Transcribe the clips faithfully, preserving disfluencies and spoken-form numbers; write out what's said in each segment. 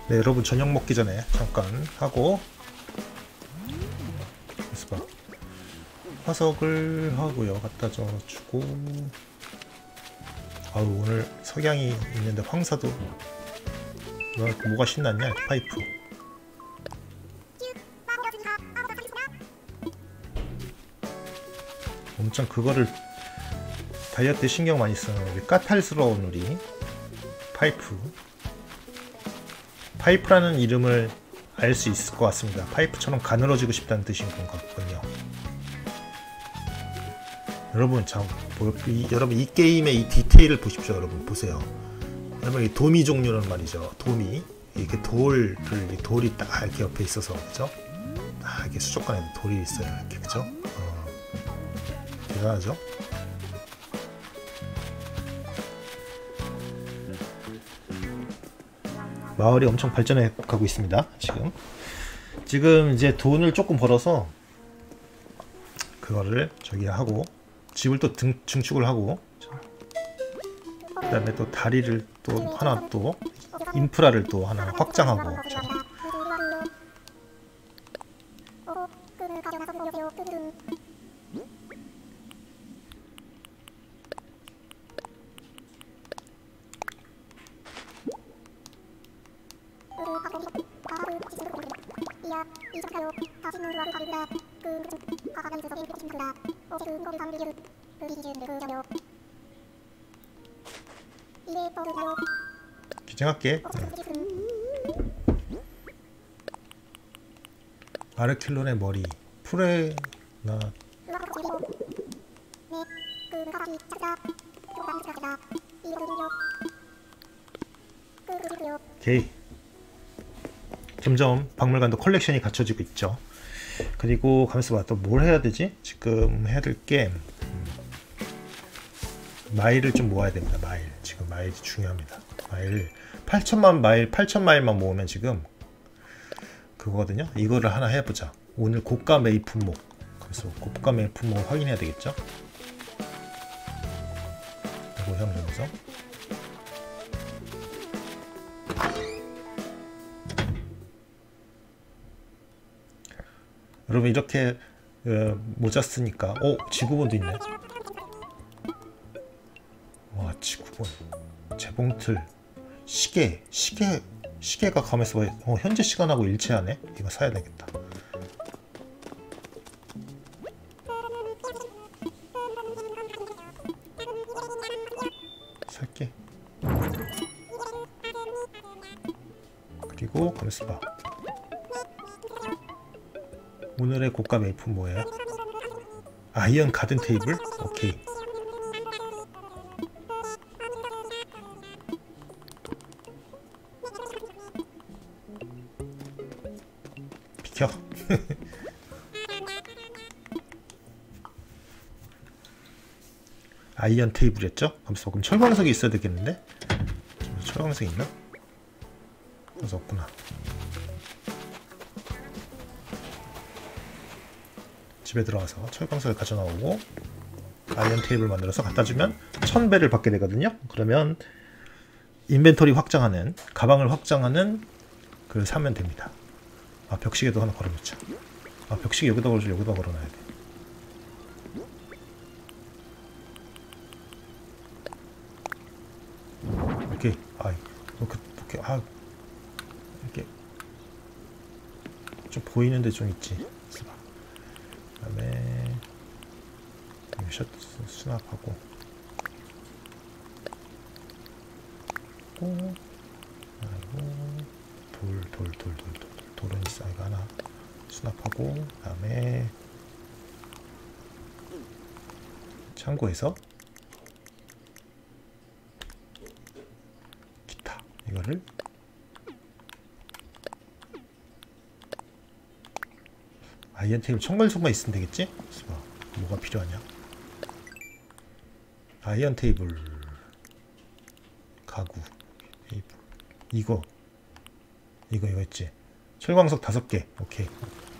네, 여러분 저녁 먹기 전에 잠깐 하고 그래서 봐. 화석을 하고요. 갖다 줘주고. 아우, 오늘 석양이 있는데 황사도 뭐, 뭐가 신났냐? 파이프. 엄청 그거를 다이어트에 신경 많이 쓰는 우리 까탈스러운 우리 파이프. 파이프라는 이름을 알 수 있을 것 같습니다. 파이프처럼 가늘어지고 싶다는 뜻인 것 같군요. 여러분 참, 뭐, 이, 여러분 이 게임의 이 디테일을 보십시오. 여러분 보세요. 여러분 이 도미 종류는 말이죠. 도미 이렇게 돌을 돌이 딱 이렇게 옆에 있어서 그죠? 딱 이렇게 수족관에 돌이 있어요. 이렇게 그죠? 어, 대단하죠? 마을이 엄청 발전해 가고 있습니다. 지금 지금 이제 돈을 조금 벌어서 그거를 저기 하고 집을 또 등, 증축을 하고 그 다음에 또 다리를 또 하나 또 인프라를 또 하나 확장하고 그렇죠? 기증할게. 아르킬론의 머리 프레나 오케이. 점점 박물관도 컬렉션이 갖춰지고 있죠. 그리고 가만있어 봐. 또 뭘 해야 되지? 지금 해야 될 게 음, 마일을 좀 모아야 됩니다. 마일. 지금 마일이 중요합니다. 마일 팔천만 마일 팔천 마일만 모으면 지금 그거거든요. 이거를 하나 해보자. 오늘 고가 매입 품목. 그래서 고가 매입 품목을 확인해야 되겠죠. 고형 점에서 여러분 이렇게 어, 모자 쓰니까 오! 지구본도 있네. 와, 지구본 재봉틀 시계 시계 시계가 가면서 어, 현재 시간하고 일치하네. 이거 사야 되겠다. 살게. 그리고 가면서 봐. 오늘의 고가 매입은 뭐예요? 아이언 가든 테이블? 오케이. 비켜. 아이언 테이블이었죠? 그래서 그럼 철광석이 있어야 되겠는데? 철광석 있나? 그래서 없구나. 집에 들어가서 철광석을 가져 나오고 아이언 테이블 만들어서 갖다 주면 천 배를 받게 되거든요. 그러면 인벤토리 확장하는, 가방을 확장하는 그걸 사면 됩니다. 아, 벽시계도 하나 걸어놓자. 아, 벽시계 여기다 걸어줘. 여기다 걸어놔야 돼. 이렇게 아, 이렇게, 이렇게 아, 이렇게 좀 보이는데 좀 있지. 그 다음에 셔츠 수납하고 고 돌, 돌, 돌, 돌, 돌, 돌은 있어. 이거 하나 수납하고 그 다음에 창고에서 기타 이거를 아이언 테이블 청갈석만 있으면 되겠지? 뭐가 필요하냐? 아이언 테이블 가구 테이블 이거 이거 이거 있지? 철광석 다섯 개. 오케이.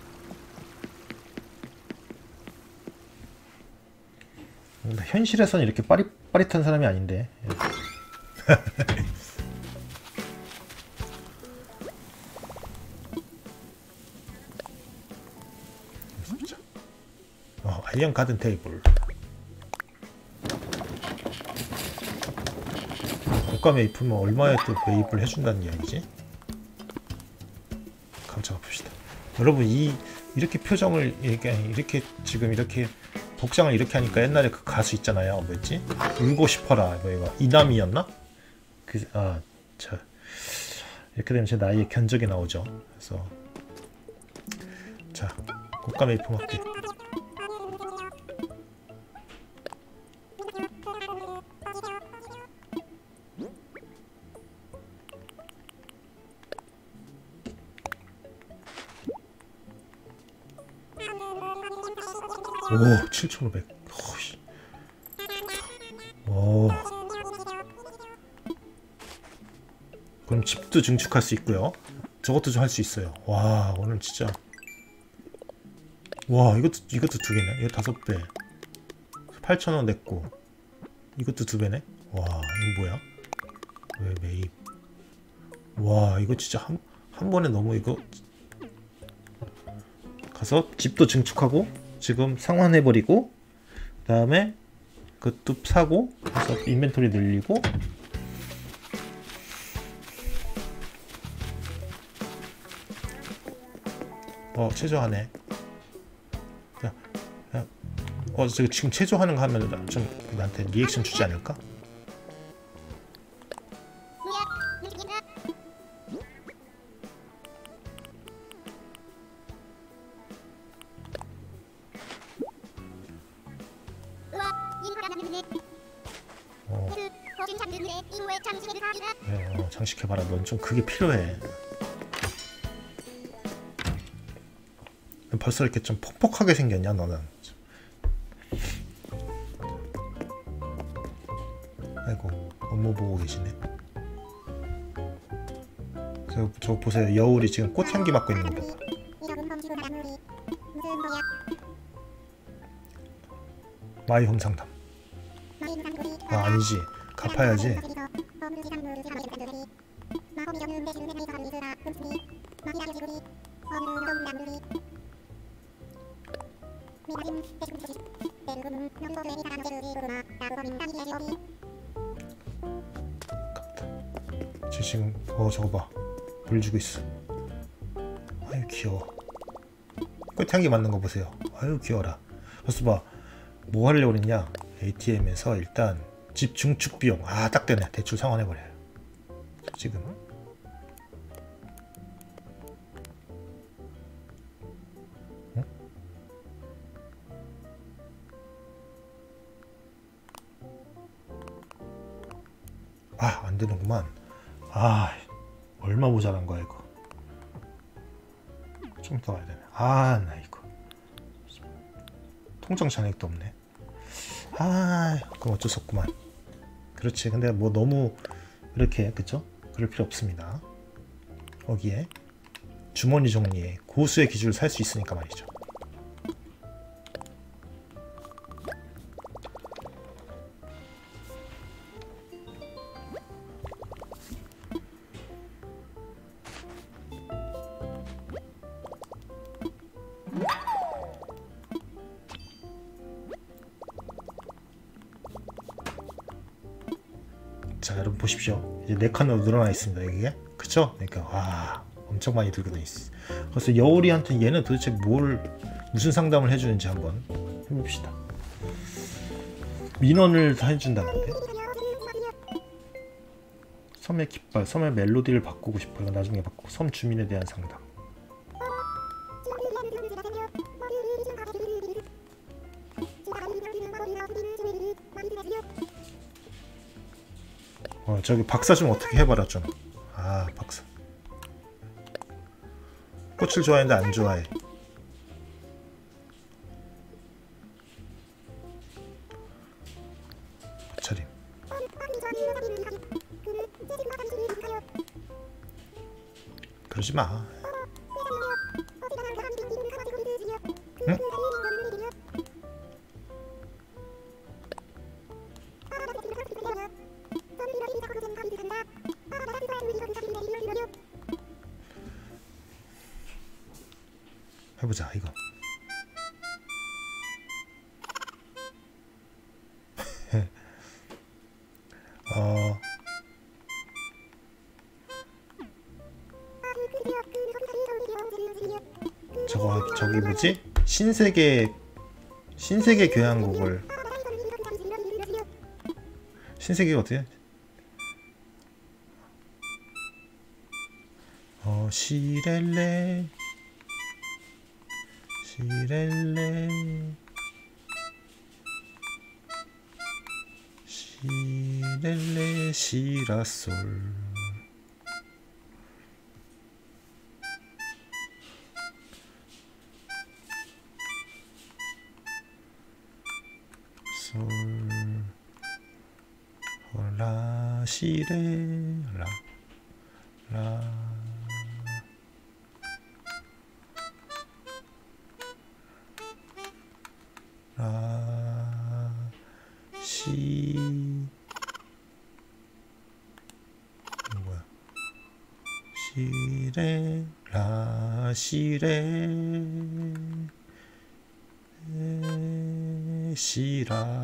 현실에서는 이렇게 빠릿빠릿한 사람이 아닌데 아이언 가든 테이블. 고가 매입하면 얼마에 또 매입을 해준다는 이야기지? 감자가 봅시다. 여러분 이 이렇게 표정을 이렇게 이렇게 지금 이렇게 복장을 이렇게 하니까 옛날에 그 가수 있잖아요. 뭐였지? 울고 싶어라. 뭐 이거 이남이었나? 그 아 자 이렇게 되면 제 나이의 견적이 나오죠. 그래서 자 고가 매입품 할게. 오, 칠천오백. 어이씨. 오. 그럼 집도 증축할 수 있고요. 저것도 좀 할 수 있어요. 와, 오늘 진짜. 와, 이것도 이것도 두 개네. 이거 다섯 배. 팔천 원 냈고. 이것도 두 배네. 와, 이거 뭐야? 왜 매입? 와, 이거 진짜 한, 한 번에 너무 이거. 가서 집도 증축하고 지금 상환해버리고 그 다음에 그것도 사고 그래서 인벤토리 늘리고 어 체조하네. 야, 야, 어 저기 지금 체조하는 거 하면 좀 나한테 리액션 주지 않을까? 어. 네, 어, 장식해봐라. 넌 좀 그게 필요해. 벌써 이렇게 좀 퍽퍽하게 생겼냐 너는. 아이고 업무 보고 계시네. 저, 저 보세요. 여울이 지금 꽃향기 맡고 있는 거 봐봐. 마이홈 상담. 아 아니지. 갚아야지. 저 지금 어 저거 봐. 물 주고 있어. 아유 귀여워. 꽃향기 맡는 거 보세요. 아유 귀여워라. 그래서 봐. 뭐 하려고 그랬냐. 에이티엠에서 일단 집 증축 비용. 아 딱 되네. 대출 상환해버려요. 지금 응? 아 안되는구만. 아 얼마 모자란 거야 이거. 좀 더 와야 되네. 아 나 이거 통장 잔액도 없네. 아 그럼 어쩔 수 없구만. 그렇지. 근데 뭐 너무 이렇게 그쵸? 그럴 필요 없습니다. 거기에 주머니 정리에 고수의 기준을 살 수 있으니까 말이죠. 자 여러분 보십시오. 이제 네 칸으로 늘어나 있습니다. 이게 그쵸? 그러니까 와 엄청 많이 들거든 있어. 그래서 여울이한테 얘는 도대체 뭘 무슨 상담을 해주는지 한번 해봅시다. 민원을 다 해준다는데 섬의 깃발, 섬의 멜로디를 바꾸고 싶어요. 나중에 바꾸고 섬 주민에 대한 상담. 어 저기 박사 좀 어떻게 해봐라 좀. 아 박사 꽃을 좋아하는데 안 좋아해. 차림. 그러지 마. 응? 해보자 이거. 저거 저기 뭐지? 신세계 신세계 교향곡을 신세계가 어떻게? 어 시렐레 시렐레 시렐레 시라솔 솔 라 시레 라 라 라 시 뭐야 시레 라 시레 시라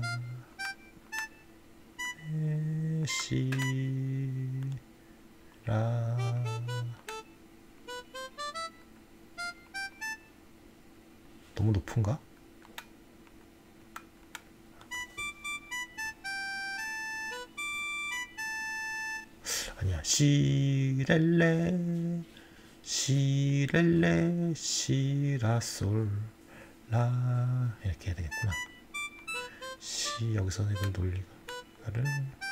시라 너무 높은가? 아니야. 시렐레 시렐레 시라솔 라 이렇게 해야 되겠구나. 시 여기서 이걸 돌리고 이거를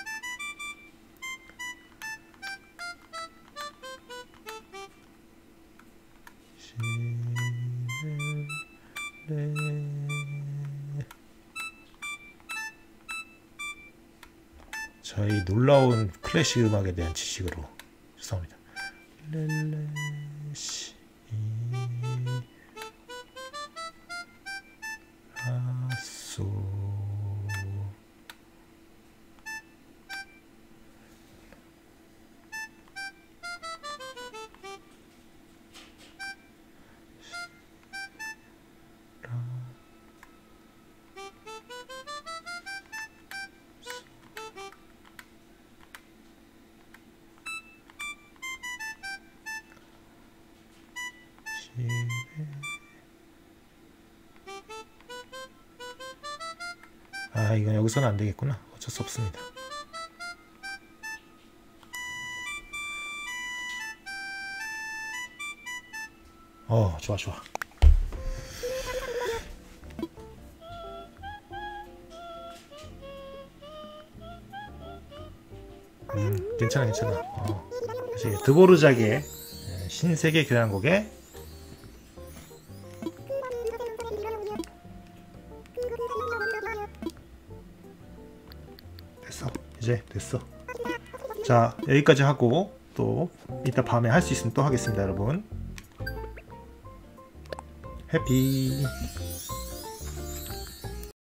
시렐레 저희 놀라운 클래식 음악에 대한 지식으로 죄송합니다. 렐레 시 라솔 아 이건 여기서는 안 되겠구나. 어쩔 수 없습니다. 어 좋아 좋아. 음 괜찮아 괜찮아. 어. 드보르자기의 신세계 교향곡의 됐어. 이제 됐어. 자 여기까지 하고 또 이따 밤에 할 수 있으면 또 하겠습니다 여러분. 해피